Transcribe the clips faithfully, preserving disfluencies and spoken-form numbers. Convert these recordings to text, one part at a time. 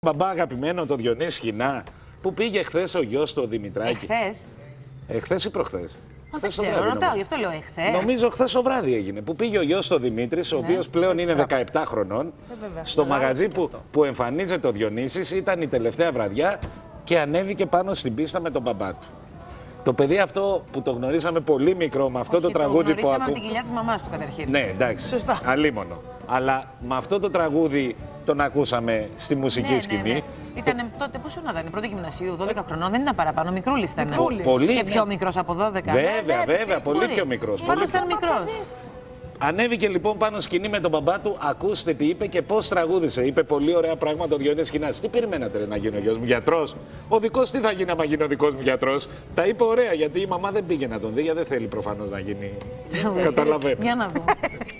Μπαμπά αγαπημένο, το Διονύση Χινά, που πήγε χθες ο γιος του Δημητράκη. Εχθές. Εχθές ή προχθές? Δεν ξέρω, ρωτάω, γι' αυτό λέω εχθές. Νομίζω χθες το βράδυ έγινε. Που πήγε ο γιος του Δημήτρης, ο Ναι, οποίος πλέον είναι πράγμα. δεκαεπτά χρονών, Ε, βέβαια. στο Καλά, μαγαζί έτσι που, και αυτό. που εμφανίζεται ο Διονύσης, ήταν η τελευταία βραδιά και ανέβηκε πάνω στην πίστα με τον μπαμπά του. Το παιδί αυτό που το γνωρίσαμε πολύ μικρό, με αυτό Όχι, το τραγούδι το που γνωρίσαμε ακού... από την κοιλιά της μαμάς του καταρχήν. Ναι, εντάξει. Σωστά. Αλίμονο. Αλλά με αυτό το τραγούδι τον ακούσαμε στη μουσική Ναι, σκηνή. ναι, ναι. Ήτανε τότε, πόσο να ήταν, πρώτη γυμνασίου, δώδεκα χρονών, δεν ήταν παραπάνω, μικρούλης ήταν. Μικρούλης. Πολύ, Και ναι. πιο μικρός από δώδεκα. Βέβαια, βέβαια, πολύ πιο μικρός. Πάνω Πολύ ήταν πιο- μικρός. Ανέβηκε λοιπόν πάνω σκηνή με τον μπαμπά του, ακούστε τι είπε και πώς τραγούδισε. Είπε πολύ ωραία πράγματα ο Διονύσης Χινάς. Τι περιμένατε ρε, να γίνει ο γιος μου γιατρός? Ο δικός τι θα γίνει άμα γίνει ο δικός μου γιατρός? Τα είπε ωραία, γιατί η μαμά δεν πήγε να τον δει, γιατί δεν θέλει προφανώς να γίνει. Καταλαβαίνω. Για να δούμε.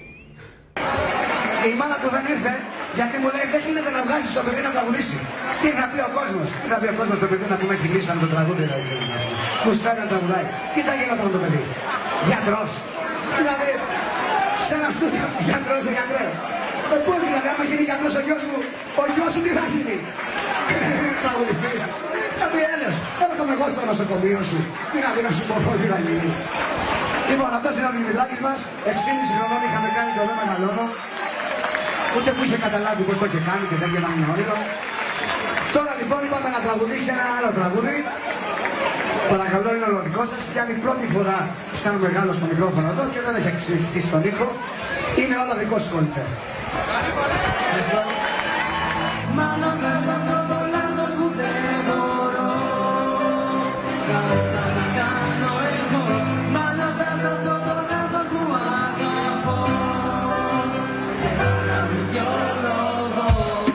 Η μάνα του δεν ήρθε γιατί μου λέει δεν γίνεται να βγάζεις το παιδί να τραγουδήσει. Τι θα πει ο κόσμος? Τι θα πει ο κόσμος το παιδί να πούμε χιλίσαν το τραγούδι? Μου στέλνει να τραγουδάει. Τι θα γίνει όταν το παιδί? Γιατρός. Δηλαδή, σε ένα στούντιο γιατρός δεν γιατρέ. Ε, πώς δηλαδή, άμα γίνει γιατρός ο γιος μου, ο γιος σου τι θα γίνει? Τραγουδιστής. Δηλαδή ένας, έρχομαι εγώ στο νοσοκομείο σου. Τι να δει να σου πω τι θα γίνει? Λοιπόν, αυτός είναι ο Δημητράκης μας. εξήντα χρονών είχαμε κάνει και εδώ μεγαλώνω. Ούτε που είχε καταλάβει πώς το είχε κάνει και δεν ήταν όνειρο. Τώρα λοιπόν είπαμε να τραγουδήσει ένα άλλο τραγούδι. Παρακαλώ, είναι όλο δικό σας. Πιάνει πρώτη φορά σαν μεγάλο στο μικρόφωνο εδώ και δεν έχει εξηγηθεί στον ήχο. Είναι όλο δικό σου κολλητέ. Ευχαριστώ. Μάλλον βγάζω αυτό το λάθος μου δεν μπορώ. Θα ξανακάνω εγώ. Μάλλον βγάζω αυτό το λάθος μου αγαπώ. Και να κάνω δυο λόγο.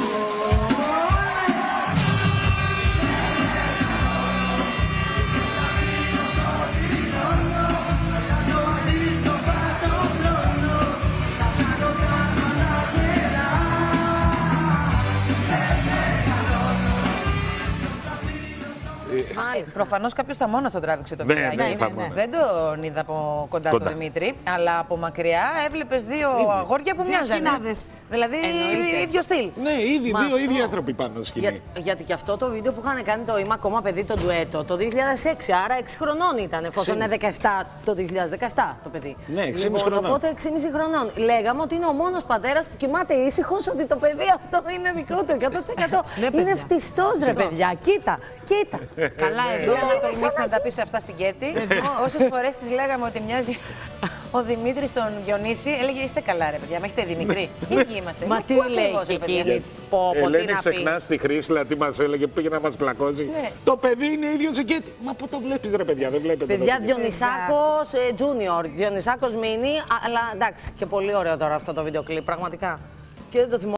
Προφανώς κάποιος τα μόνος τον τράβηξε το Ναι, βιντεάκι. ναι, θα μόνο. Δεν τον είδα από κοντά, Κοντά. τον Δημήτρη, αλλά από μακριά έβλεπες δύο αγόρια που μοιάζανε. σκηνάδες. Δηλαδή ίδιο στυλ. Ναι, ήδη, Μα δύο αυτό- ίδιοι άνθρωποι πάνω στη σκηνή. Για, γιατί και αυτό το βίντεο που είχαν κάνει το Είμαι ακόμα παιδί το ντουέτο το δύο χιλιάδες έξι, άρα έξι χρονών ήταν, εφόσον είναι δεκαεπτά το δύο χιλιάδες δεκαεπτά το παιδί. Ναι, έξι και μισή λοιπόν, χρονών. οπότε έξι και μισή χρονών. Λέγαμε ότι είναι ο μόνος πατέρας που κοιμάται ήσυχος, ότι το παιδί αυτό είναι δικό του εκατό τοις εκατό. Ναι, παιδιά. Είναι φτιστός ρε παιδιά, κοίτα, κοίτα. Καλά, εδώ να τολμήσεις να τα πεις αυτά στην Κέτη. Όσες φορές της λέγαμε ότι μοιάζει ο Δημήτρης τον Διονύση, έλεγε είστε καλά ρε παιδιά, με έχετε δει μικροί. Ίδιοι είμαστε. Μα τι Πού λέει ακριβώς, και ρε παιδιά? εκείνη, πω πω τι Ελένη, να πει. ξεχνάς τη Χρήσλα τι μας έλεγε, πήγε να μας πλακώσει. Ναι. Το παιδί είναι ίδιος εκεί. Μα πού το βλέπεις ρε παιδιά, δεν βλέπετε. Παιδιά, το παιδί. Διονυσάκος ε, Junior, Διονυσάκος Mini, α- αλλά εντάξει, και πολύ ωραίο τώρα αυτό το βίντεο κλιπ, πραγματικά. Και δεν το θυμώ.